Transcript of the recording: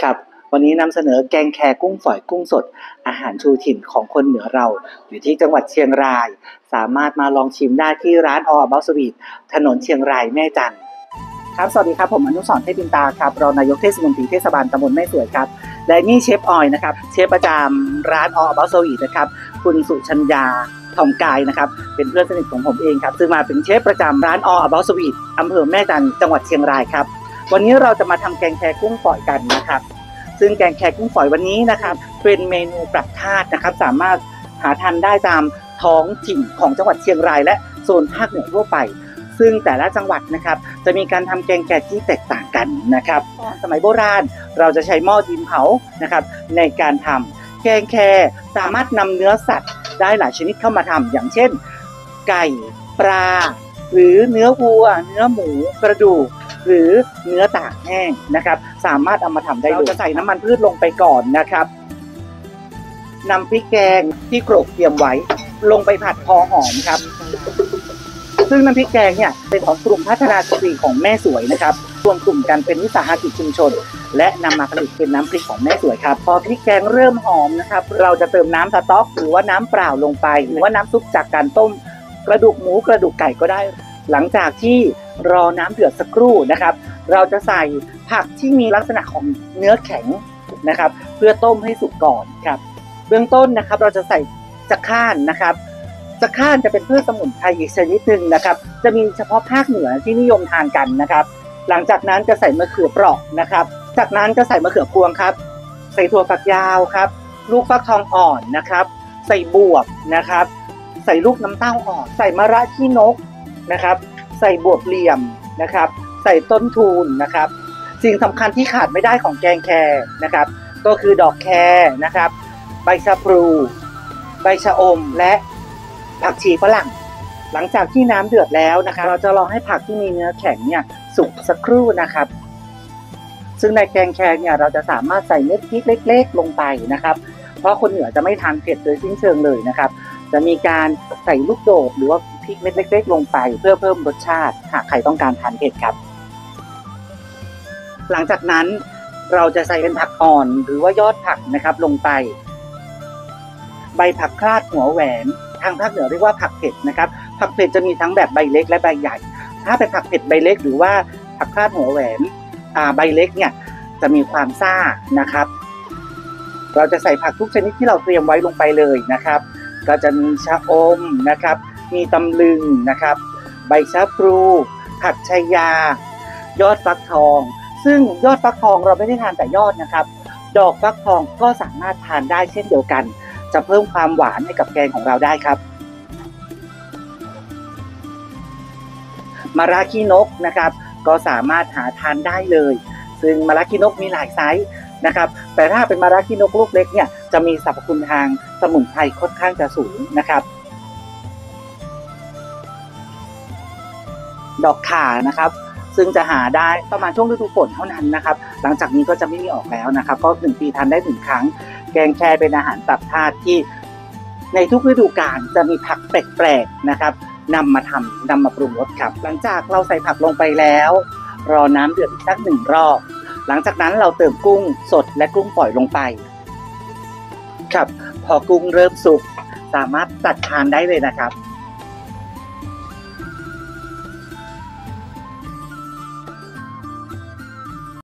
ครับวันนี้นำเสนอแกงแคกุ้งฝอยกุ้งสดอาหารชูถิ่นของคนเหนือเราอยู่ที่จังหวัดเชียงรายสามารถมาลองชิมได้ที่ร้านออเบาสวีทถนนเชียงรายแม่จันทร์ครับสวัสดีครับผมอนุสรณ์เทพบินตาครับรองนายกเทศมนตรีเทศบาลตำบลแม่สวยครับและนี่เชฟออยนะครับเชฟประจำร้านออเบาสวีทนะครับคุณสุชัญญาทองกายนะครับเป็นเพื่อนสนิทของผมเองครับซึ่งมาเป็นเชฟประจำร้านออเบาสวีทอำเภอแม่จันทร์จังหวัดเชียงรายครับวันนี้เราจะมาทำแกงแคกุ้งฝอยกันนะครับซึ่งแกงแคกุ้งฝอยวันนี้นะครับเป็นเมนูปรับธาตุนะครับสามารถหาทานได้ตามท้องถิ่นของจังหวัดเชียงรายและโซนภาคเหนือทั่วไปซึ่งแต่ละจังหวัดนะครับจะมีการทำแกงแคที่แตกต่างกันนะครับสมัยโบราณเราจะใช้หม้อดินเผานะครับในการทำแกงแคสามารถนำเนื้อสัตว์ได้หลายชนิดเข้ามาทำอย่างเช่นไก่ปลาหรือเนื้อวัวเนื้อหมูกระดูกหรือเนื้อตากแห้งนะครับสามารถเอามาทำได้เราจะใส่น้ำมันพืชลงไปก่อนนะครับนำพริกแกงที่โขลกเตรียมไว้ลงไปผัดพอหอมครับซึ่งน้ำพริกแกงเนี่ยเป็นของกลุ่มพัฒนาสตรีของแม่สวยนะครับรวมกลุ่มกันเป็นวิสาหกิจชุมชนและนำมาผลิตเป็นน้ำพริกของแม่สวยครับพอพริกแกงเริ่มหอมนะครับเราจะเติมน้ำสต๊อกหรือว่าน้ำเปล่าลงไปหรือว่าน้ำซุปจากการต้มกระดูกหมูกระดูกไก่ก็ได้หลังจากที่รอน้ำเดือดสักครู่นะครับเราจะใส่ผักที่มีลักษณะของเนื้อแข็งนะครับเพื่อต้มให้สุกก่อนครับเบื้องต้นนะครับเราจะใส่จะข้านนะครับจะข้านจะเป็นพืชสมุนไพรอีกชนิดหนึ่งนะครับจะมีเฉพาะภาคเหนือที่นิยมทานกันนะครับหลังจากนั้นจะใส่มะเขือเปราะนะครับจากนั้นจะใส่มะเขือพวงครับใส่ถั่วฝักยาวครับลูกฟักทองอ่อนนะครับใส่บวบนะครับใส่ลูกน้ำเต้าอ่อนใส่มะระขี้นกนะครับใส่บวบเหลี่ยมนะครับใส่ต้นทูนนะครับสิ่งสำคัญที่ขาดไม่ได้ของแกงแคนะครับก็คือดอกแคนะครับใบชะพลูใบชะอมและผักชีฝรั่งหลังจากที่น้ำเดือดแล้วนะครับเราจะรอให้ผักที่มีเนื้อแข็งเนี่ยสุกสักครู่นะครับซึ่งในแกงแคเนี่ยเราจะสามารถใส่เม็ดพริกเล็กๆลงไปนะครับเพราะคนเหนือจะไม่ทานเผ็ดโดยสิ้นเชิงเลยนะครับจะมีการใส่ลูกโดดหรือว่าพริกเม็ดเล็กๆลงไปเพื่อเพิ่มรสชาติหากใครต้องการทานเผ็ดครับหลังจากนั้นเราจะใส่เป็นผักอ่อนหรือว่ายอดผักนะครับลงไปใบผักคลาดหัวแหวนทางภาคเหนือเรียกว่าผักเผ็ดนะครับผักเผ็ดจะมีทั้งแบบใบเล็กและใบใหญ่ถ้าเป็นผักเผ็ดใบเล็กหรือว่าผักคลาดหัวแหวนใบเล็กเนี่ยจะมีความซ่านะครับเราจะใส่ผักทุกชนิดที่เราเตรียมไว้ลงไปเลยนะครับก็จะมีชะอมนะครับมีตำลึงนะครับใบชะพลูผักชายายอดฟักทองซึ่งยอดฟักทองเราไม่ได้ทานแต่ยอดนะครับดอกฟักทองก็สามารถทานได้เช่นเดียวกันจะเพิ่มความหวานให้กับแกงของเราได้ครับมะระขี้นกนะครับก็สามารถหาทานได้เลยซึ่งมะระขี้นกมีหลายไซส์นะครับแต่ถ้าเป็นมะระขี้นกลูกเล็กเนี่ยจะมีสรรพคุณทางสมุนไพรค่อนข้างจะสูงนะครับดอกข่านะครับซึ่งจะหาได้ประมาณช่วงฤดูฝนเท่านั้นนะครับหลังจากนี้ก็จะไม่มีออกแล้วนะครับก็1 ปีทานได้1 ครั้งแกงแคเป็นอาหารปรับธาตุที่ในทุกฤดูกาลจะมีผักแปลกๆนะครับนำมาปรุงรสครับหลังจากเราใส่ผักลงไปแล้วรอน้ำเดือดอีกสัก1 รอบหลังจากนั้นเราเติมกุ้งสดและกุ้งฝอยลงไปครับพอกุ้งเริ่มสุกสามารถตัดทานได้เลยนะครับ